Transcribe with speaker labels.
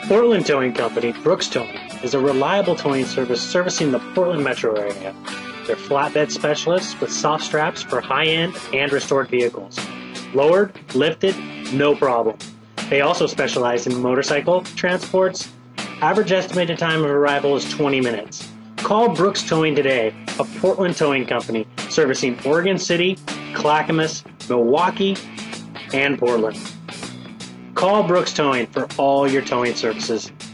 Speaker 1: Portland Towing Company, Brooks Towing, is a reliable towing service servicing the Portland metro area. They're flatbed specialists with soft straps for high-end and restored vehicles. Lowered, lifted, no problem. They also specialize in motorcycle transports. Average estimated time of arrival is 20 minutes. Call Brooks Towing today, a Portland towing company servicing Oregon City, Clackamas, Milwaukee, and Portland. Call Brooks Towing for all your towing services